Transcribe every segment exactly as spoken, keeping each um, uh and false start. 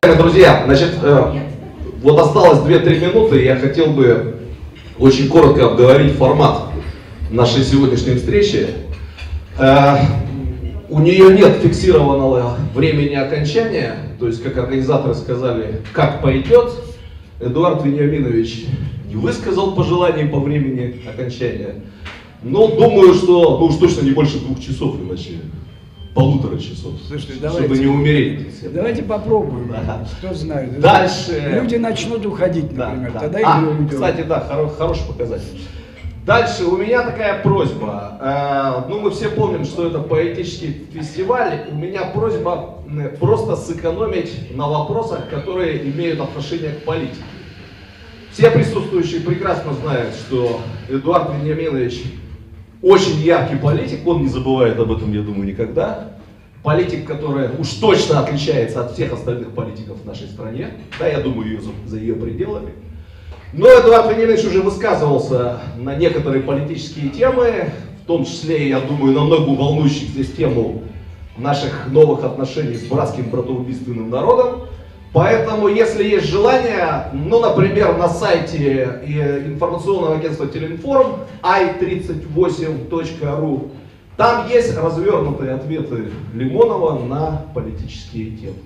Друзья, значит, э, вот осталось две-три минуты, и я хотел бы очень коротко обговорить формат нашей сегодняшней встречи. Э, у нее нет фиксированного времени окончания, то есть, как организаторы сказали, как пойдет. Эдуард Вениаминович не высказал пожеланий по времени окончания, но думаю, что ну уж точно не больше двух часов, иначе полутора часов, Слушайте, чтобы давайте, не умереть. Давайте попробуем, Да. кто знает. Дальше. Люди начнут уходить, например, да, да. тогда а, и люди. Кстати, да, хоро хороший показатель. Дальше у меня такая просьба. Э, ну, мы все помним, что это поэтический фестиваль. У меня просьба просто сэкономить на вопросах, которые имеют отношение к политике. Все присутствующие прекрасно знают, что Эдуард Вениаминович очень яркий политик, он не забывает об этом, я думаю, никогда. Политик, который уж точно отличается от всех остальных политиков в нашей стране. Да, я думаю, ее за, за ее пределами. Но Эдуард Вениаминович уже высказывался на некоторые политические темы, в том числе, я думаю, на многую волнующих здесь тему наших новых отношений с братским братоубийственным народом. Поэтому, если есть желание, ну, например, на сайте информационного агентства Телеинформ ай тридцать восемь точка ру, там есть развернутые ответы Лимонова на политические темы.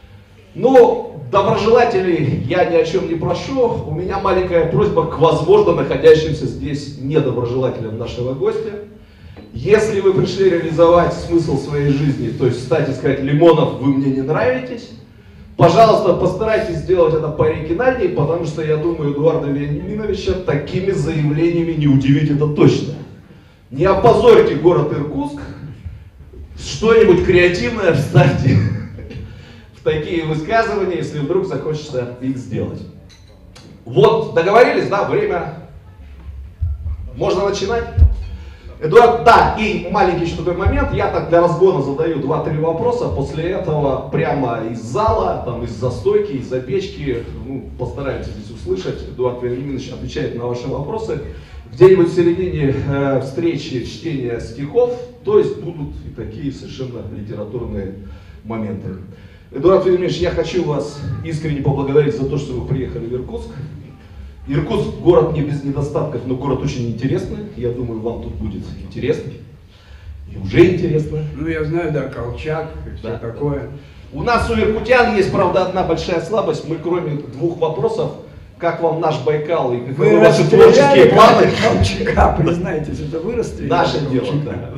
Ну, доброжелателей я ни о чем не прошу. У меня маленькая просьба к, возможно, находящимся здесь недоброжелателям нашего гостя. Если вы пришли реализовать смысл своей жизни, то есть встать и сказать: Лимонов, вы мне не нравитесь, пожалуйста, постарайтесь сделать это пооригинальнее, потому что, я думаю, Эдуарда Вениаминовича такими заявлениями не удивить это точно. Не опозорьте город Иркутск, что-нибудь креативное вставьте в такие высказывания, если вдруг захочется их сделать. Вот, договорились, да, время. Можно начинать? Эдуард, да, и маленький еще такой момент, я так для разгона задаю два-три вопроса, после этого прямо из зала, там, из-за стойки, из-за печки, ну, постараемся здесь услышать, Эдуард Вениаминович отвечает на ваши вопросы. Где-нибудь в середине э, встречи чтения стихов, то есть будут и такие совершенно литературные моменты. Эдуард Вениаминович, я хочу вас искренне поблагодарить за то, что вы приехали в Иркутск. Иркутск город не без недостатков, но город очень интересный. Я думаю, вам тут будет интересно. И уже интересно. Ну, я знаю, да, Колчак и все да. такое. У нас у иркутян есть, правда, одна большая слабость. Мы, кроме двух вопросов, как вам наш Байкал и каковы Вы ваши творческие планы? Колчака, признайтесь, это вы расстреляли? Наше дело, да.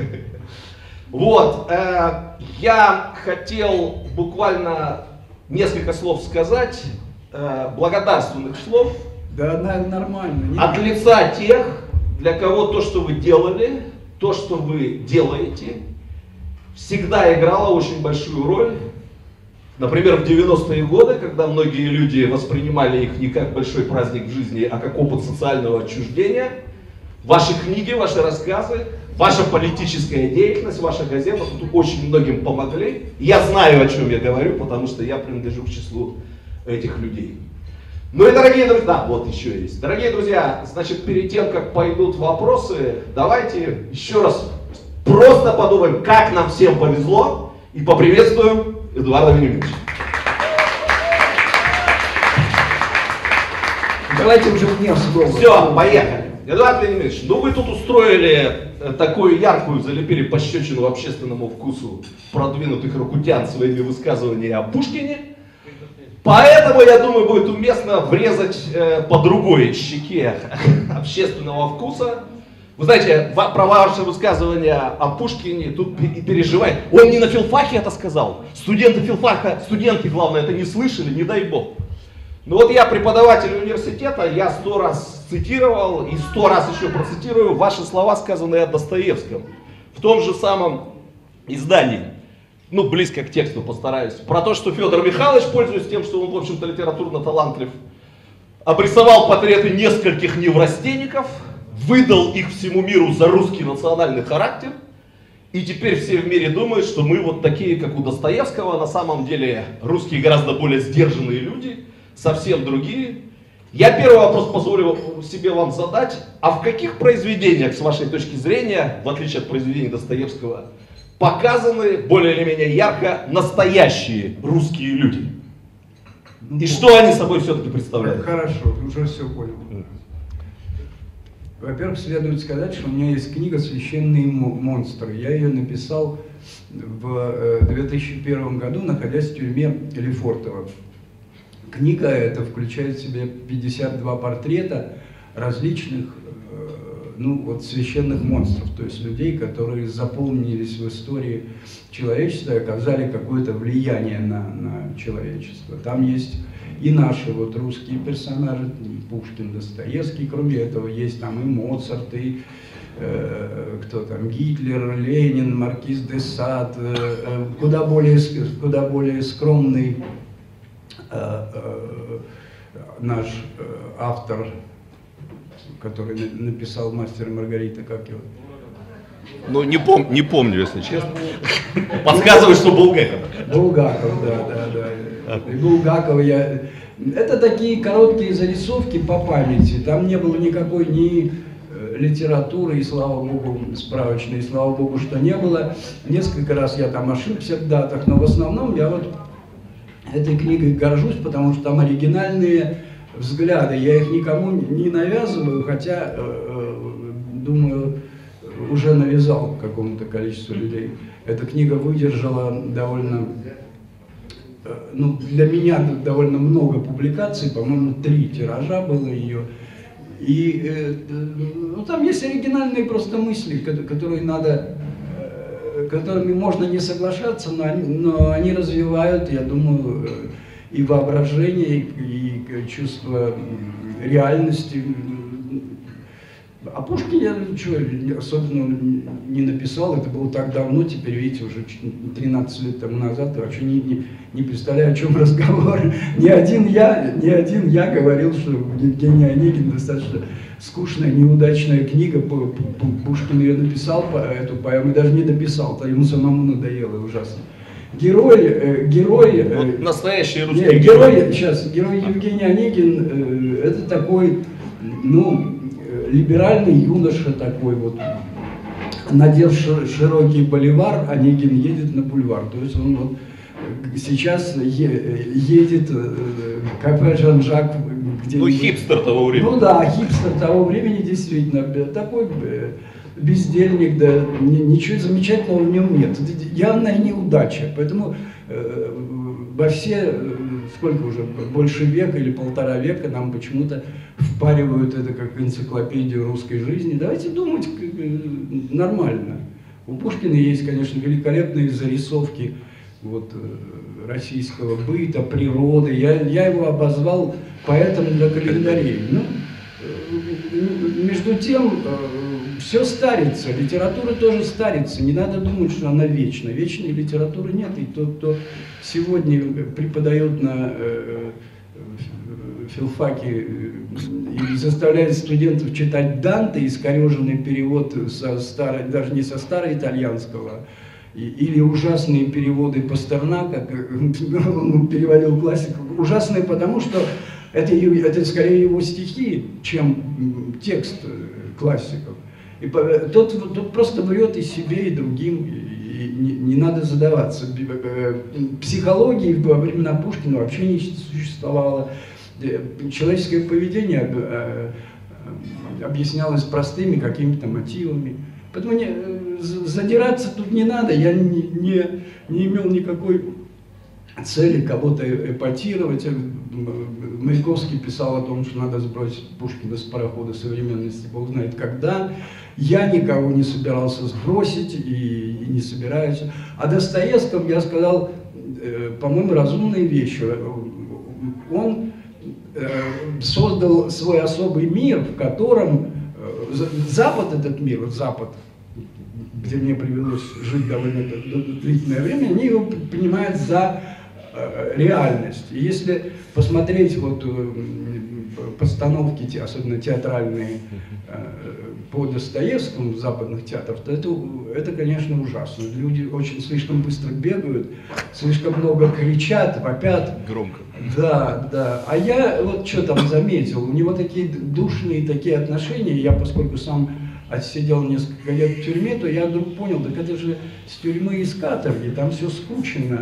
Вот, э, я хотел буквально несколько слов сказать, э, благодарственных слов. Да, нормально. От лица тех, для кого то, что вы делали, то, что вы делаете, всегда играло очень большую роль. Например, в девяностые годы, когда многие люди воспринимали их не как большой праздник в жизни, а как опыт социального отчуждения, ваши книги, ваши рассказы, ваша политическая деятельность, ваша газета тут очень многим помогли. Я знаю, о чем я говорю, потому что я принадлежу к числу этих людей. Ну и, дорогие друзья, да, вот еще есть. Дорогие друзья, значит, перед тем, как пойдут вопросы, давайте еще раз просто подумаем, как нам всем повезло, и поприветствуем Эдуарда Вениаминовича. Давайте уже мне слово. Все, поехали. Эдуард Вениаминович, ну вы тут устроили такую яркую, залепили пощечину общественному вкусу продвинутых иркутян своими высказываниями о Пушкине. Поэтому, я думаю, будет уместно врезать э, по другой щеке общественного вкуса. Вы знаете, про ваше высказывание о Пушкине тут и переживает. Он не на филфахе это сказал. Студенты филфаха, студентки, главное, это не слышали, не дай бог. Ну вот я преподаватель университета, я сто раз цитировал и сто раз еще процитирую ваши слова, сказанные о Достоевском. В том же самом издании. Ну, близко к тексту постараюсь. Про то, что Федор Михайлович, пользуясь тем, что он, в общем-то, литературно талантлив, обрисовал портреты нескольких неврастенников, выдал их всему миру за русский национальный характер, и теперь все в мире думают, что мы вот такие, как у Достоевского, на самом деле русские гораздо более сдержанные люди, совсем другие. Я первый вопрос позволю себе вам задать. А в каких произведениях, с вашей точки зрения, в отличие от произведений Достоевского, показаны более или менее ярко настоящие русские люди? Ну, И что они собой все-таки представляют? Хорошо, уже все понял. Во-первых, следует сказать, что у меня есть книга «Священные монстры». Я ее написал в две тысячи первом году, находясь в тюрьме Лефортово. Книга эта включает в себя пятьдесят два портрета различных, ну, вот, священных монстров, то есть людей, которые запомнились в истории человечества и оказали какое-то влияние на, на человечество. Там есть и наши вот русские персонажи, Пушкин, Достоевский, кроме этого есть там и Моцарт, и э, кто там, Гитлер, Ленин, Маркиз де Сад, э, э, куда более, куда более скромный э, э, наш э, автор, который написал «Мастер и Маргарита», как его? Ну, не, пом не помню, если честно. Подсказываю, что Булгаков. Булгаков, да, да, да. И Булгаков я... Это такие короткие зарисовки по памяти. Там не было никакой ни литературы, и слава богу, справочной, и слава богу, что не было. Несколько раз я там ошибся в датах, но в основном я вот этой книгой горжусь, потому что там оригинальные взгляды. Я их никому не навязываю, хотя, э, думаю, уже навязал какому-то количеству людей. Эта книга выдержала довольно, э, ну, для меня довольно много публикаций, по-моему, три тиража было ее. И э, ну, там есть оригинальные просто мысли, которые надо, э, которыми можно не соглашаться, но они, но они развивают, я думаю, и воображение, и, и чувство реальности. А Пушкин я ничего особенно не написал, это было так давно, теперь, видите, уже тринадцать лет тому назад, я вообще не, не, не представляю, о чем разговор. Ни один я, ни один я говорил, что Евгений Онегин достаточно скучная, неудачная книга, Пушкин ее написал, эту поэму, даже не дописал, то ему самому надоело ужасно. Герой, э, герой, э, вот настоящий русский нет, герой. герой, сейчас, герой Евгений Онегин, э, это такой, ну, либеральный юноша такой вот, надев широкий боливар, Онегин едет на бульвар, то есть он вот сейчас едет кафе Жан-Жак, где... Ну, хипстер того времени. Ну да, хипстер того времени, действительно, такой бездельник, да, ничего замечательного в нем нет. Это явная неудача, поэтому э, во все, сколько уже, больше века или полтора века нам почему-то впаривают это как энциклопедию русской жизни. Давайте думать нормально. У Пушкина есть, конечно, великолепные зарисовки вот, российского быта, природы. Я, я его обозвал поэтом для календарей. Ну, между тем, все старится, литература тоже старится, не надо думать, что она вечна. Вечной литературы нет, и тот, кто сегодня преподает на э, филфаке и заставляет студентов читать Данте, искореженный перевод со старой, даже не со староитальянского, или ужасные переводы Пастернака, как он переводил классику, ужасные потому, что это, это скорее его стихи, чем текст классиков. И тот, тот просто врет и себе, и другим, и не, не надо задаваться. Психологии во времена Пушкина вообще не существовало. Человеческое поведение объяснялось простыми какими-то мотивами. Поэтому не, задираться тут не надо, я не, не, не имел никакой цели кого-то эпатировать. Маяковский писал о том, что надо сбросить Пушкина с парохода современности, бог знает когда. Я никого не собирался сбросить и, и не собираюсь. О Достоевском я сказал, э, по-моему, разумные вещи. Он э, создал свой особый мир, в котором э, Запад, этот мир, Запад, где мне привелось жить довольно длительное время, они его понимают за э, реальность. И если посмотреть вот э, постановки, особенно театральные, э, по Достоевскому в западных театрах, то это, это, конечно, ужасно. Люди очень слишком быстро бегают, слишком много кричат, вопят. Громко. Да, да. А я вот что там заметил, у него такие душные такие отношения, я, поскольку сам отсидел несколько лет в тюрьме, то я вдруг понял, так это же с тюрьмы из каторги, там все скучно,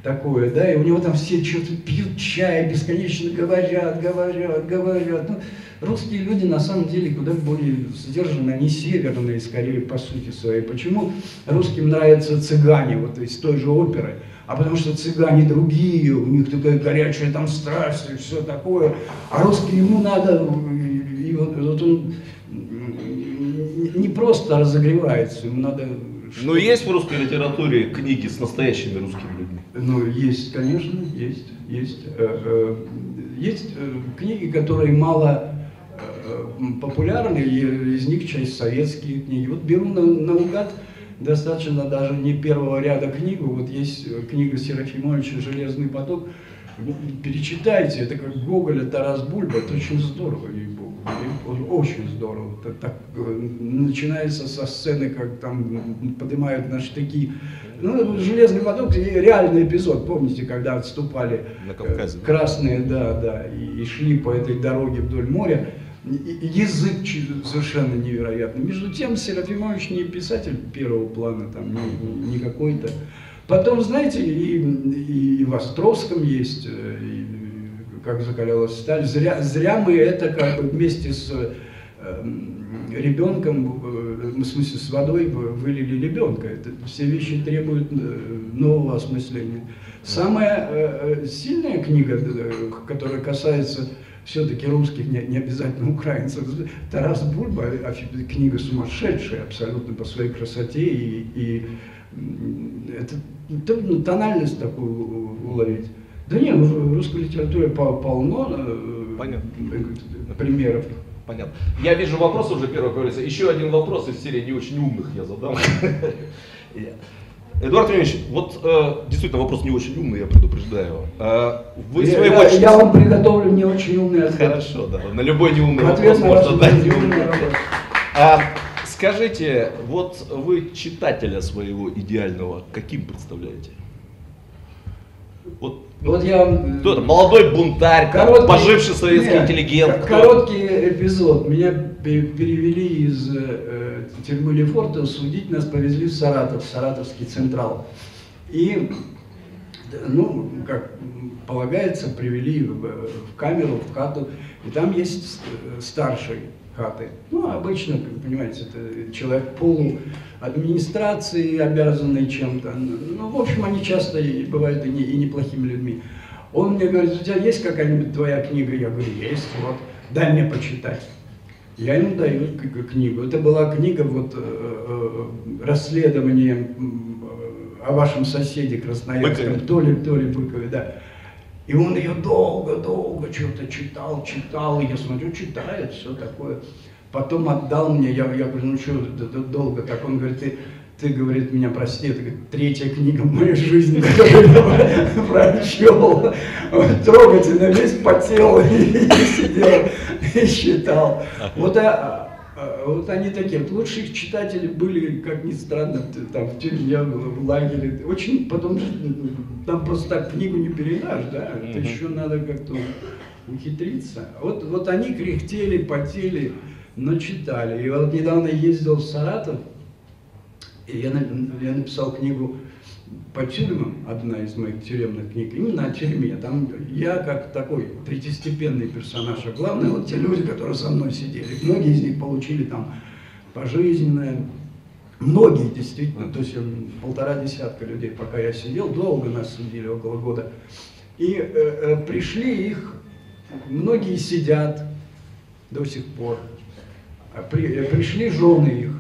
такое, да, и у него там все что-то пьют чай, бесконечно говорят, говорят, говорят. Ну, русские люди на самом деле куда более сдержанные, они северные, скорее, по сути своей. Почему русским нравятся цыгане, вот из той же оперы? А потому что цыгане другие, у них такая горячая там страсть и все такое. А русский ему надо, и вот, вот он не просто разогревается, ему надо... Но есть в русской литературе книги с настоящими русскими людьми? Ну, есть, конечно, есть. Есть, есть книги, которые мало популярны, из них часть советские книги. Вот беру на, наугад достаточно даже не первого ряда книгу. Вот есть книга Серафимовича «Железный поток». Перечитайте, это как Гоголя, Тарас Бульба, это очень здорово, ей-богу, очень здорово. Это так, начинается со сцены, как там поднимают на штыки. Ну, «Железный поток» реальный эпизод, помните, когда отступали на Кавказе, красные, да, да, и, и шли по этой дороге вдоль моря. Язык совершенно невероятный. Между тем, Серафимович не писатель первого плана, там, не, не какой-то. Потом, знаете, и, и, и в Островском есть, и, как закалялась сталь. Зря, зря мы это как бы вместе с э, ребенком, э, в смысле с водой вылили ребенка. Это, все вещи требуют нового осмысления. Самая э, сильная книга, которая касается все-таки русских, не, не обязательно украинцев, Тарас Бульба, книга сумасшедшая абсолютно по своей красоте, и, и это трудно тональность такую уловить. Да нет, в русской литературе полно Понятно. примеров. Понятно. Я вижу вопрос уже первый появился. Еще один вопрос из серии не очень умных я задам. Эдуард Леонидович, вот э, действительно вопрос не очень умный, я предупреждаю. Э, вы я, своего... я, я вам приготовлю не очень умный ответ. Хорошо, да. На любой неумный ответ вопрос можно дать неумный неумный вопрос. ответ. А, скажите, вот вы читателя своего идеального каким представляете? Вот, вот я... кто это? Молодой бунтарь, короткий, поживший советский нет, интеллигент? Короткий эпизод. Меня перевели из э, тюрьмы Лефортово, судить нас повезли в Саратов, в Саратовский Централ. И, ну, как полагается, привели в, в камеру, в хату, и там есть старший хаты. Ну, обычно, как вы понимаете, это человек полу администрации, обязанный чем-то. Ну, в общем, они часто и бывают и, не, и неплохими людьми. Он мне говорит: у тебя есть какая-нибудь твоя книга? Я говорю: есть, вот, дай мне почитать. Я ему даю книгу. Это была книга вот, расследование о вашем соседе красноярском, Толе, Толе Быкове, да. И он ее долго-долго что-то читал, читал, и я смотрю, читает, все такое. Потом отдал мне, я, я говорю: ну что, долго так? Он говорит: ты, ты, говорит, меня прости, это, говорит, третья книга в моей жизни, которую я прочел. Трогательно, весь потел и сидел и читал. Вот, а, вот они такие. Вот лучшие читатели были, как ни странно, там в тюрьме, в лагере. Очень потом, там просто так книгу не передашь, да? Это еще надо как-то ухитриться. Вот, вот они кряхтели, потели, но читали. И вот недавно ездил в Саратов, и я, я написал книгу по тюрьмам, одна из моих тюремных книг, именно о тюрьме. Там я как такой третьестепенный персонаж, а главное вот те люди, которые со мной сидели. Многие из них получили там пожизненное, многие действительно, то есть полтора десятка людей, пока я сидел, долго нас судили, около года. И э, э, пришли их, многие сидят до сих пор, При, э, пришли жены их,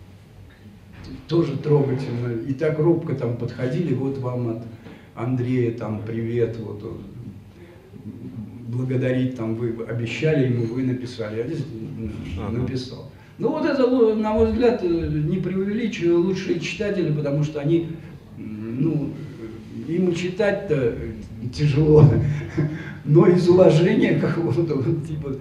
тоже трогательно, и так робко там подходили: вот вам от Андрея там привет, вот он, благодарить там вы обещали ему, вы написали, я здесь написал. Ну вот это, на мой взгляд, не преувеличиваю, лучшие читатели, потому что они, ну, им читать-то тяжело, но из уважения какого-то, вот, типа,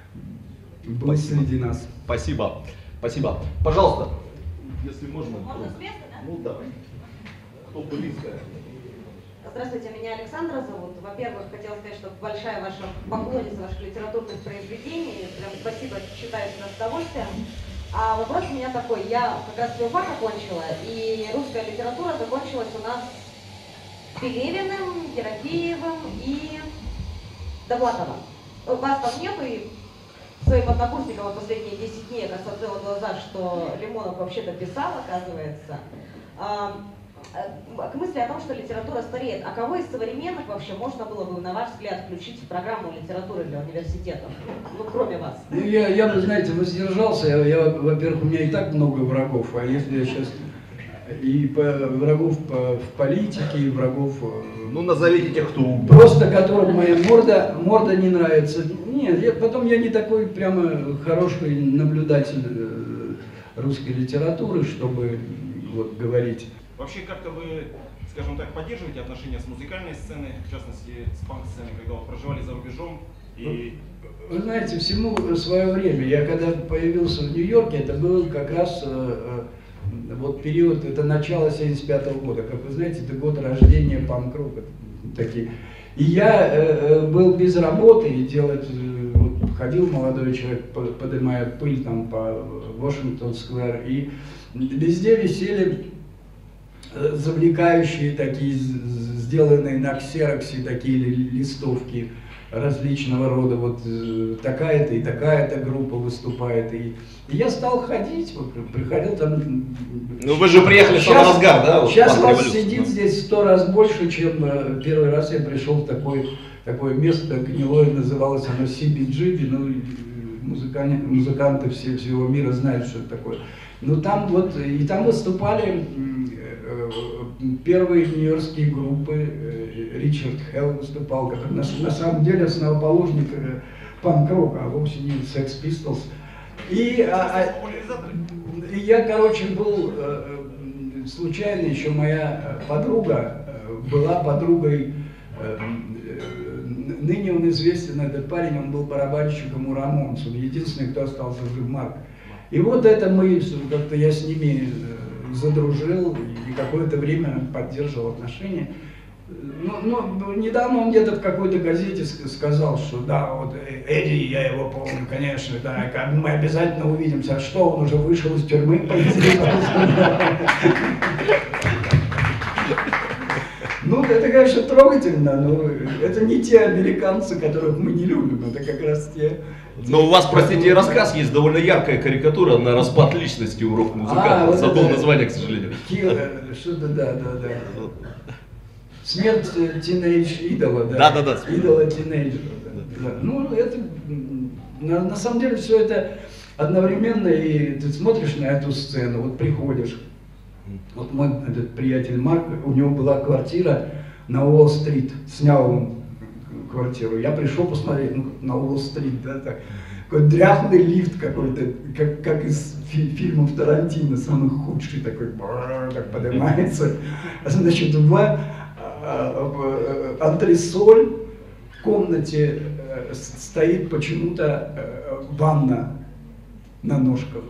был среди нас. Спасибо, спасибо. Пожалуйста. Если можно. Можно с места, да? Ну давай. Кто близко? Здравствуйте, меня Александра зовут. Во-первых, хотела сказать, что большая ваша поклонница ваших литературных произведений. Прям спасибо, читаю всегда с удовольствием. А вопрос у меня такой. Я как раз филфак окончила, и русская литература закончилась у нас Пелевиным, Ерофеевым и Довлатовым. Вас там нету, и своим однокурсникам в последние десять дней я рассмотрела глаза, что Лимонов вообще-то писал, оказывается. А, к мысли о том, что литература стареет. А кого из современных вообще можно было бы, на ваш взгляд, включить в программу литературы для университетов? Ну, кроме вас. Ну, я, я бы, знаете, воздержался. Я, я, во-первых, у меня и так много врагов, а если я сейчас и по, врагов по, в политике, и врагов... Ну, назовите тех, кто убил. Просто которым моя морда, морда не нравится. Нет, я, потом я не такой прямо хороший наблюдатель э, русской литературы, чтобы вот говорить. Вообще, как-то вы, скажем так, поддерживаете отношения с музыкальной сценой, в частности, с панк-сценой, когда вы проживали за рубежом? И... Вы знаете, всему свое время. Я когда появился в Нью-Йорке, это был как раз э, э, вот период, это начало семьдесят пятого года. Как вы знаете, это год рождения панк-рока. Такие. И я э, был без работы и делать, э, вот, ходил молодой человек, поднимая пыль там по Вашингтон-сквер, и везде висели завлекающие такие, сделанные на ксероксе, такие листовки различного рода, вот такая-то и такая-то группа выступает. И, и я стал ходить, вот, приходил там... Ну вы же приехали в самый разгар, да? Вот, сейчас вас революции, сидит да. здесь в сто раз больше, чем э, первый раз я пришел в такой, такое место гнилое, называлось оно си би джи, ну, музыканты, музыканты все, всего мира знают, что это такое. Ну там вот, и там выступали первые нью-йоркские группы, Ричард Хелл выступал, как на, на самом деле основоположник панк-рока, а вовсе не Sex Pistols. И, а, а, и я, короче, был, случайно еще моя подруга была подругой, ныне он известен, этот парень, он был барабанщиком у Рамонс, он единственный, кто остался жив, Марк. И вот это мы, как-то я с ними задружил и какое-то время поддерживал отношения. Ну, ну, недавно он где-то в какой-то газете сказал, что да, вот Эдди, я его помню, конечно, да, мы обязательно увидимся. А что, он уже вышел из тюрьмы? Ну, это, конечно, трогательно, но это не те американцы, которых мы не любим, это как раз те... Но у вас, простите, и рассказ есть довольно яркая карикатура на распад личности у рок-музыканта. А, вот Забыл это... название, к сожалению. Что-то, да, да, да. Смерть тинейдж идола, да. Да, да, да. Идола тинейджера. Да. Ну, это, на, на самом деле, все это одновременно, и ты смотришь на эту сцену, вот приходишь. Вот мой этот приятель Марк, у него была квартира на Уолл-стрит, снял он квартиру. Я пришел посмотреть, ну, на Уолл-стрит, да, так, какой дряхлый лифт какой-то, как, как из фи фильмов Тарантино, самый худший такой, так поднимается. Значит, в антресоль в комнате стоит почему-то ванна на ножках.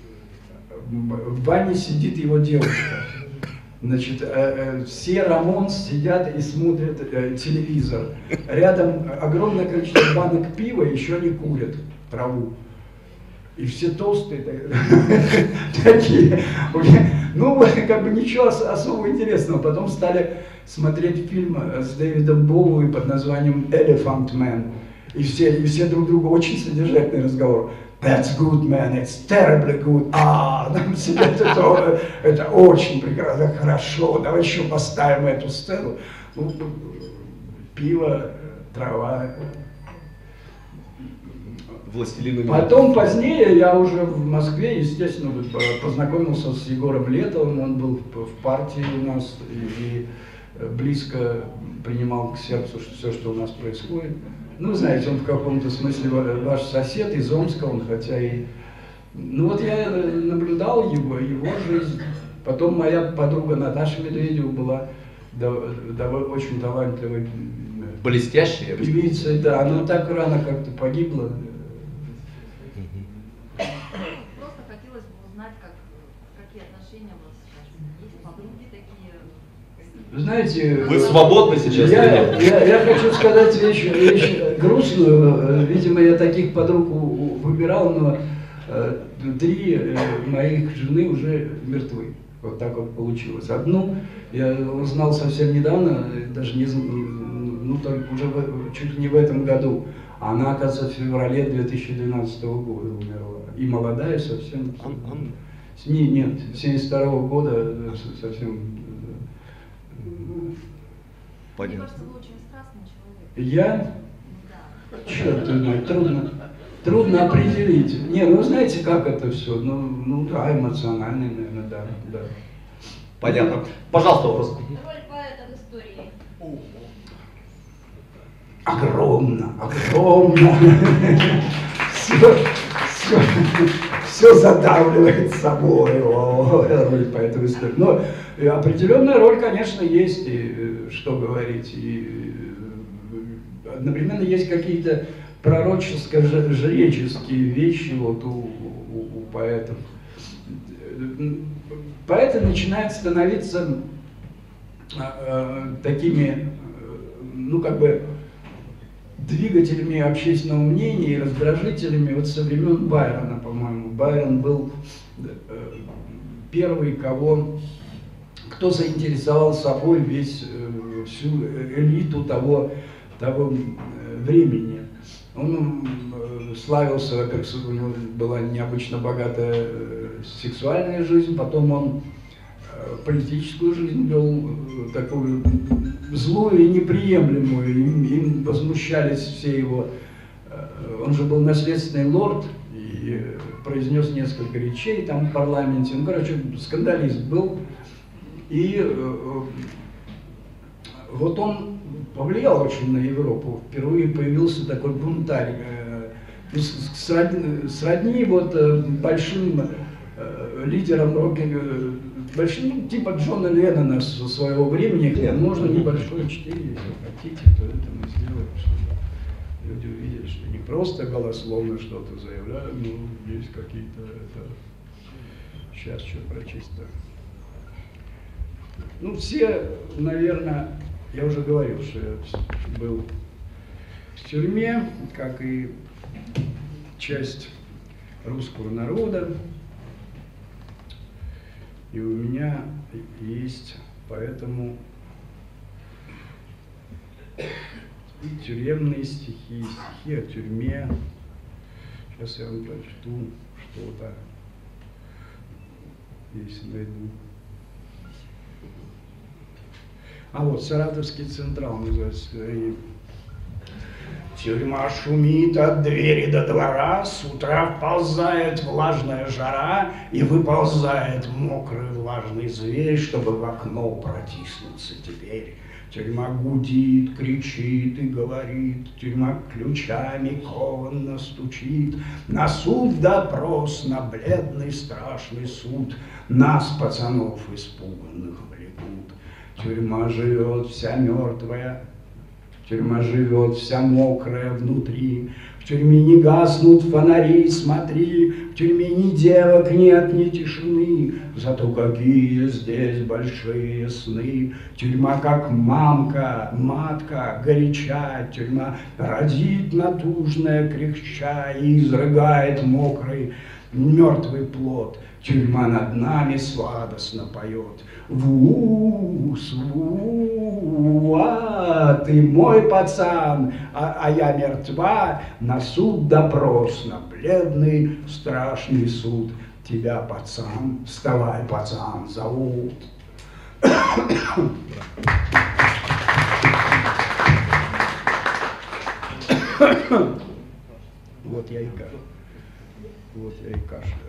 В ванне сидит его девушка. Значит, э, э, все Рамонс сидят и смотрят э, телевизор. Рядом огромное количество банок пива, еще не курят траву. И все толстые такие. Ну, как бы ничего особо интересного. Потом стали смотреть фильм с Дэвидом Боуи под названием «Elephant Man». И все, и все друг другу очень содержательный разговор. That's good, man, it's terribly good. А, нам сидят, это, это очень прекрасно, хорошо, давай еще поставим эту сцену. Ну, пиво, трава. Властелин. Потом, позднее, я уже в Москве, естественно, познакомился с Егором Летовым, он был в партии у нас и близко принимал к сердцу все, что у нас происходит. Ну, знаете, он в каком-то смысле ваш сосед из Омска, он хотя и... Ну вот я наблюдал его, его жизнь. Потом моя подруга Наташа Медведева была довольно очень талантливой блестящая певицей, да, она так рано как-то погибла. Просто хотелось бы узнать, как, какие отношения у вас сейчас есть, подруги такие. Знаете, вы свободны сейчас? Я, я, я хочу сказать вещь, вещь грустную. Видимо, я таких подруг выбирал, но э, три э, моих жены уже мертвы. Вот так вот получилось. Одну я узнал совсем недавно, даже не, ну, только уже в, чуть ли не в этом году. Она, оказывается, в феврале две тысячи двенадцатого года умерла. И молодая совсем. Ан, Ан... Не, нет, семьдесят второго года совсем. Мне кажется, вы очень страстный человек. Я? Да. Черт знает, трудно, трудно определить. Не, ну знаете, как это все? Ну, ну да, эмоциональный, наверное, да, да. Понятно. Пожалуйста, вопрос. Роль поэта в истории. Огромно, огромно. Все, все, все задавливает собой. О, роль поэта в истории. Но определенная роль, конечно, есть, и что говорить. И одновременно есть какие-то пророческо-жреческие вещи вот у, у, у поэтов. Поэты начинают становиться э, такими, ну как бы, двигателями общественного мнения и раздражителями вот со времен Байрона, по-моему. Байрон был э, первый, кого, кто заинтересовал собой весь, э, всю элиту того, того времени. Он э, славился, во-первых, у него была необычно богатая э, сексуальная жизнь, потом он э, политическую жизнь вел, э, такую злую и неприемлемую, им, им возмущались все его. Э, он же был наследственный лорд и э, произнес несколько речей там в парламенте. Ну, короче, скандалист был. И э, вот он повлиял очень на Европу. Впервые появился такой бунтарь, э, сродни, сродни вот э, большим э, лидерам рока, э, большим, типа Джона Леннона со своего времени. Нет, можно небольшое чтение, если хотите, то это мы сделаем, чтобы люди увидели, что не просто голословно что-то заявляют, но есть какие-то, это... Сейчас что прочесть-то. Ну, все, наверное, я уже говорил, что я был в тюрьме, как и часть русского народа. И у меня есть поэтому и тюремные стихи, и стихи о тюрьме. Сейчас я вам прочту что-то, если найду. А вот Саратовский Централ называется. Тюрьма шумит от двери до двора, с утра вползает влажная жара и выползает мокрый влажный зверь, чтобы в окно протиснуться теперь. Тюрьма гудит, кричит и говорит, тюрьма ключами кованно стучит. На суд допрос, на бледный страшный суд, нас, пацанов испуганных, влекут. Тюрьма живет вся мертвая, тюрьма живет вся мокрая внутри. В тюрьме не гаснут фонари, смотри, в тюрьме ни девок нет, ни тишины. Зато какие здесь большие сны. Тюрьма как мамка, матка горяча. Тюрьма родит натужная кряхча и изрыгает мокрый мертвый плод. Тюрьма над нами сладостно поет. Вус, ву, а, ты мой пацан, а, а я мертва. На суд допрос, на бледный страшный суд. Тебя, пацан, вставай, пацан, зовут. Вот я и кашляю. Вот я и кашляю.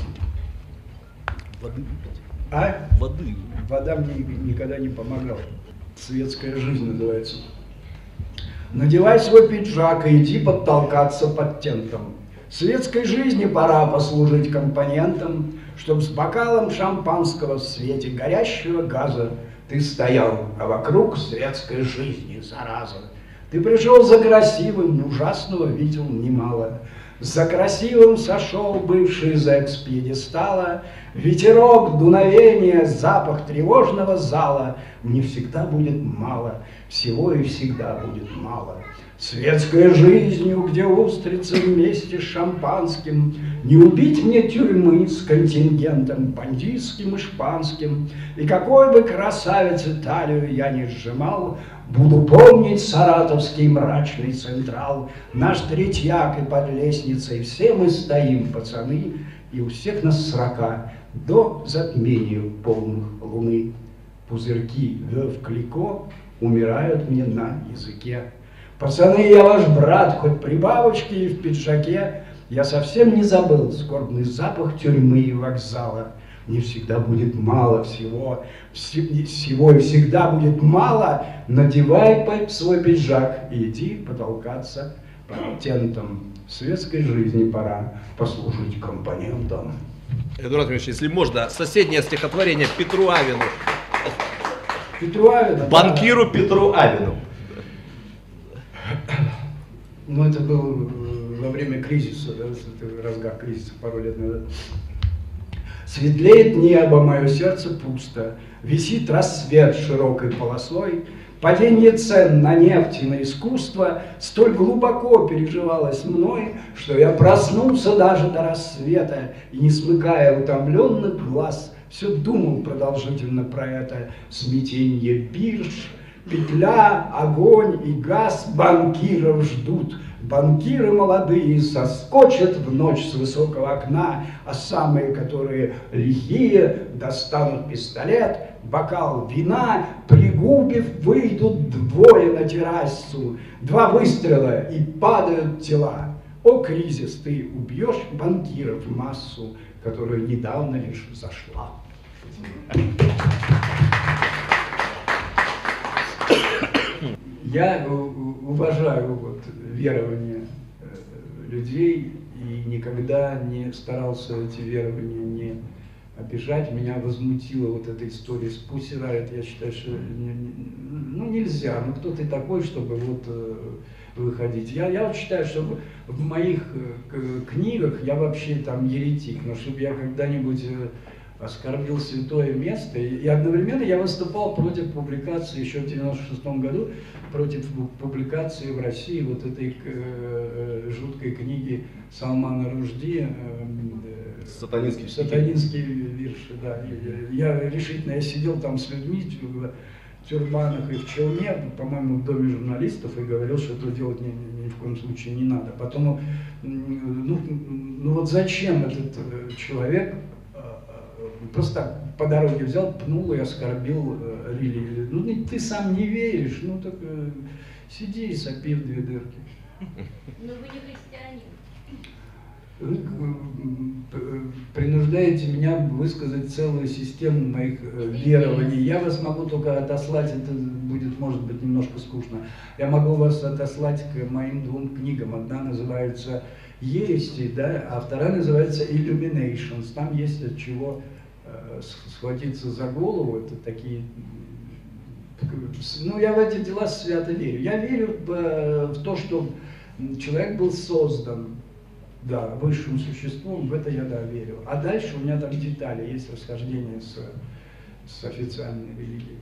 Воды выпить? А? Воды. Вода мне никогда не помогала. Светская жизнь называется. Надевай свой пиджак и иди подтолкаться под тентом. Светской жизни пора послужить компонентом, чтоб с бокалом шампанского в свете горящего газа ты стоял, а вокруг светской жизни зараза. Ты пришел за красивым, ужасного видел немало. За красивым сошел бывший зэк с пьедестала. Ветерок, дуновение, запах тревожного зала. Мне всегда будет мало, всего и всегда будет мало. Светской жизнью, где устрицы вместе с шампанским, не убить мне тюрьмы с контингентом бандитским и шпанским. И какой бы красавице талию я не сжимал, буду помнить саратовский мрачный централ, наш третьяк и под лестницей, все мы стоим, пацаны, и у всех нас срока до затмения полных луны. Пузырьки в клико умирают мне на языке. Пацаны, я ваш брат, хоть при бабочке и в пиджаке, я совсем не забыл скорбный запах тюрьмы и вокзала. Мне всегда будет мало всего, всего и всегда будет мало. Надевай свой пиджак и иди потолкаться по тентам. Светской жизни пора послужить компонентом. Эдуард Ильич, если можно, соседнее стихотворение Петру Авину. Петру Авину? Банкиру да. Петру Авину. Ну, это было во время кризиса, да, это разгар кризиса пару лет назад. Светлеет небо, мое сердце пусто, висит рассвет широкой полосой, падение цен на нефть и на искусство столь глубоко переживалось мной, что я проснулся даже до рассвета и, не смыкая утомленных глаз, все думал продолжительно про это смятенье бирж. Петля, огонь и газ банкиров ждут. Банкиры молодые соскочат в ночь с высокого окна, а самые, которые лихие, достанут пистолет, бокал вина, пригубив, выйдут двое на террасу. Два выстрела и падают тела. О, кризис, ты убьешь банкиров массу, которая недавно лишь зашла. Я уважаю вот верования людей и никогда не старался эти верования не обижать. Меня возмутила вот эта история с Pussy Riot. Я считаю, что ну, нельзя. Ну кто ты такой, чтобы вот выходить? Я, я вот считаю, что в, в моих книгах я вообще там еретик. Но чтобы я когда-нибудь оскорбил святое место. И одновременно я выступал против публикации еще в девяносто шестом году, против публикации в России вот этой э, жуткой книги Салмана Ружди э, «Сатанинские, сатанинские вирши». Да. Я, я решительно я сидел там с людьми в тюрбанах и в челме, по-моему, в доме журналистов, и говорил, что это делать ни, ни, ни в коем случае не надо. Потом, ну, ну вот зачем этот человек просто по дороге взял, пнул и оскорбил э, религию. Ну ты сам не веришь, ну так э, сиди и сопи в две дырки. Но вы не христианин. Вы принуждаете меня высказать целую систему моих э, верований. Я вас могу только отослать, это будет, может быть, немножко скучно. Я могу вас отослать к моим двум книгам. Одна называется «Ерести», да, а вторая называется «Illuminations». Там есть от чего схватиться за голову, это такие, ну я в эти дела свято верю. Я верю в, в то, что человек был создан, да, высшим существом, в это я, да, верю. А дальше у меня там детали, есть расхождение с, с официальной религией.